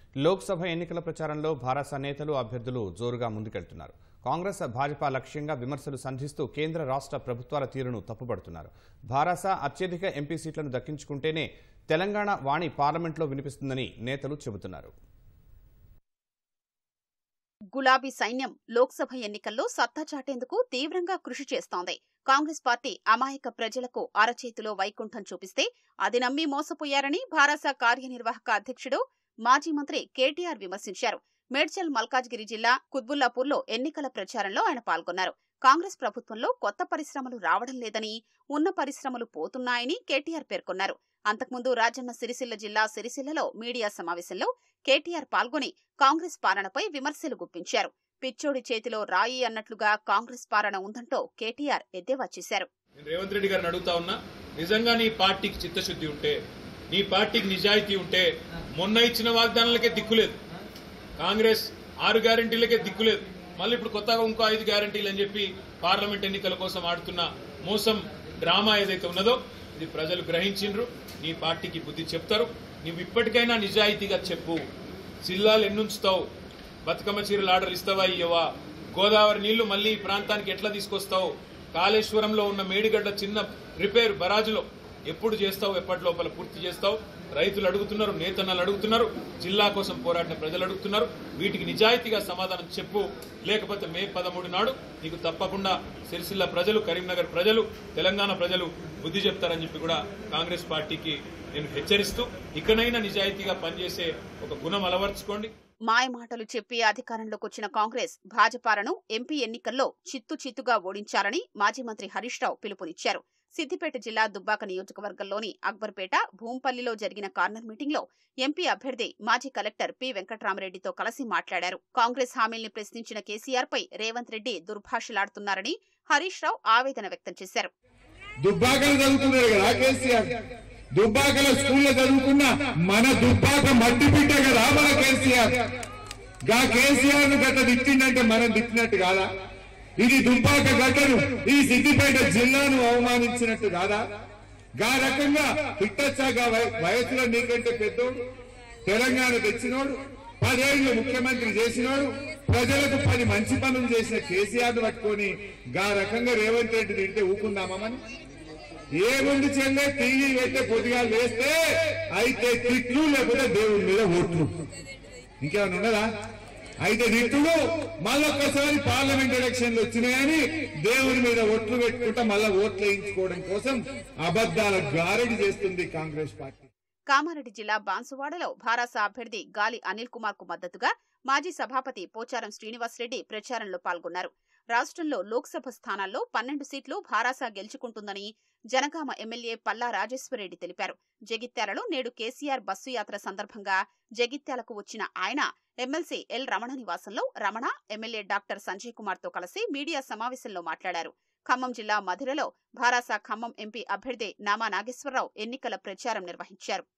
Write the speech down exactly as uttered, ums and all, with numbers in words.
లోక్సభ ఎన్నికల ప్రచారంలో భారస నేతలు అభ్యర్థులు జోరుగా ముందుకెళ్తున్నారు. కాంగ్రెస్ భాజపా లక్ష్యంగా విమర్శలు సంధిస్తూ కేంద్ర రాష్ట్ర ప్రభుత్వాల తీరును తప్పుపడుతున్నారు. భారస అత్యధిక ఎంపీ సీట్లను దక్కించుకుంటేనే తెలంగాణ వాణి పార్లమెంట్లో వినిపిస్తుందని నేతలు చెబుతున్నారు. గులాబీ సైన్యం లోక్సభ ఎన్నికల్లో సత్తా చాటేందుకు తీవ్రంగా కృషి చేస్తోంది. కాంగ్రెస్ పార్టీ అమాయక ప్రజలకు అరచేతిలో వైకుంఠం చూపిస్తే అది నమ్మి మోసపోయారని భారస కార్యనిర్వాహక అధ్యక్షుడు మాజీ మంత్రి కేటీఆర్ విమర్శించారు. మేడ్చల్ మల్కాజ్గిరి జిల్లా కుత్బుల్లాపూర్లో ఎన్నికల ప్రచారంలో ఆయన పాల్గొన్నారు. కాంగ్రెస్ ప్రభుత్వంలో కొత్త పరిశ్రమలు రావడం లేదని, ఉన్న పరిశ్రమలు పోతున్నాయని కేటీఆర్ పేర్కొన్నారు. అంతకుముందు రాజన్న సిరిసిల్ల జిల్లా సిరిసిల్లలో మీడియా సమావేశంలో కేటీఆర్ పాల్గొని కాంగ్రెస్ పాలనపై విమర్శలు గుప్పించారు. పిచ్చోడి చేతిలో రాయి అన్నట్లుగా కాంగ్రెస్ పాలన ఉందంటూ కేటీఆర్ ఎద్దేవా చేశారు. రేవంత్ రెడ్డి గారిని అడుగుతా ఉన్నా, నిజంగా నీ పార్టీకి చిత్తశుద్ధి ఉంటే, నీ పార్టీకి నిజాయితీ ఉంటే మొన్న ఇచ్చిన వాగ్దానాలకే దిక్కులేదు, కాంగ్రెస్ ఆరు గ్యారంటీలకే దిక్కులేదు, మళ్ళీ ఇప్పుడు కొత్తగా ఇంకో ఐదు గ్యారంటీలు అని చెప్పి పార్లమెంట్ ఎన్నికల కోసం ఆడుతున్న మోసం డ్రామా ఏదైతే ఉన్నదో ఇది ప్రజలు గ్రహించిండ్రు. నీ పార్టీకి బుద్ధి చెప్తారు. నువ్వు ఇప్పటికైనా నిజాయితీగా చెప్పు. జిల్లాలు ఎన్నుంచుతావు? బతుకమ్మ చీరలు ఆర్డర్ ఇస్తావా ఇయ్యవా? గోదావరి నీళ్లు మళ్లీ ఈ ప్రాంతానికి ఎట్లా తీసుకొస్తావు? కాళేశ్వరంలో ఉన్న మేడిగడ్డ చిన్న రిపేర్ బరాజులో ఎప్పుడు చేస్తావు? ఎప్పటి లోపల పూర్తి చేస్తావు? రైతులు అడుగుతున్నారు, నేతన్నలు అడుగుతున్నారు, జిల్లా కోసం పోరాడిన ప్రజలు అడుగుతున్నారు. వీటికి నిజాయితీగా సమాధానం చెప్పు. లేకపోతే మే పదమూడు నాడు నీకు తప్పకుండా సిరిసిల్ల ప్రజలు, కరీంనగర్ ప్రజలు, తెలంగాణ ప్రజలు బుద్ధి చెప్తారని చెప్పి కూడా కాంగ్రెస్ పార్టీకి నేను హెచ్చరిస్తూ, ఇకనైనా నిజాయితీగా పనిచేసే ఒక గుణం అలవర్చుకోండి. మాయమాటలు చెప్పి అధికారంలోకి వచ్చిన కాంగ్రెస్ భాజపాలను ఎంపీ ఎన్నికల్లో చిత్తు చిత్తుగా ఓడించాలని మాజీ మంత్రి హరీష్ రావు పిలుపునిచ్చారు. సిద్దిపేట జిల్లా దుబ్బాక నియోజకవర్గంలోని అక్బర్పేట, భూంపల్లిలో జరిగిన కార్నర్ మీటింగ్లో ఎంపీ అభ్యర్థి మాజీ కలెక్టర్ పి వెంకట్రామరెడ్డితో కలిసి మాట్లాడారు. కాంగ్రెస్ హామీల్ని ప్రశ్నించిన కేసీఆర్ పై రేవంత్ రెడ్డి దుర్భాషలాడుతున్నారని హరీష్ రావు ఆవేదన వ్యక్తం చేశారు. దుబ్బాకలో స్కూల్లో చదువుకున్న మన దుబ్బాక మట్టి బిడ్డ కదా మన కేసీఆర్. గా కేసీఆర్ ను గట్ట తిట్టిందంటే మనం తిట్టినట్టు కాదా? ఇది దుబ్బాక గట్టను, ఈ సిద్దిపేట జిల్లాను అవమానించినట్టు కాదా? గా రకంగా తిట్టచ్చాగా వయసులో నీకంటే పెద్దోడు, తెలంగాణ తెచ్చినోడు, పదేళ్లు ముఖ్యమంత్రి చేసినోడు, ప్రజలకు పది మంచి పనులు చేసిన కేసీఆర్ ను పట్టుకొని గా రకంగా రేవంత్ రెడ్డి తింటే ఊకుందామని ఏముంది చెల్లె? టీవీ పెట్టే పొద్దుగా వేస్తే అయితే తిట్లు, లేకపోతే దేవుడి మీద ఓట్లు. ఇంకేమైనా ఉన్నదా? అయితే తిట్టుడు మళ్ళొక్కసారి పార్లమెంట్ ఎలక్షన్లు వచ్చినాయని దేవుడి మీద ఓట్లు పెట్టుకుంటా మళ్ళా ఓట్లు వేయించుకోవడం కోసం అబద్దాల గారడి చేస్తుంది కాంగ్రెస్ పార్టీ. కామారెడ్డి జిల్లా బాన్సువాడలో భారస అభ్యర్థి గాలి అనిల్ కుమార్ కు మద్దతుగా మాజీ సభాపతి పోచారం శ్రీనివాసరెడ్డి ప్రచారంలో పాల్గొన్నారు. రాష్ట్రంలో లోక్సభ స్థానాల్లో పన్నెండు సీట్లు భారాస గెలుచుకుంటుందని జనగామ ఎమ్మెల్యే పల్లా రాజేశ్వరరెడ్డి తెలిపారు. జగిత్యాలలో నేడు కేసీఆర్ బస్సు యాత్ర సందర్భంగా జగిత్యాలకు వచ్చిన ఆయన ఎమ్మెల్సీ ఎల్ రమణ నివాసంలో రమణ, ఎమ్మెల్యే డాక్టర్ సంజయ్ కుమార్ తో కలిసి మీడియా సమావేశంలో మాట్లాడారు. ఖమ్మం జిల్లా మధిరలో భారాస ఖమ్మం ఎంపీ అభ్యర్థి నామా నాగేశ్వరరావు ఎన్నికల ప్రచారం నిర్వహించారు.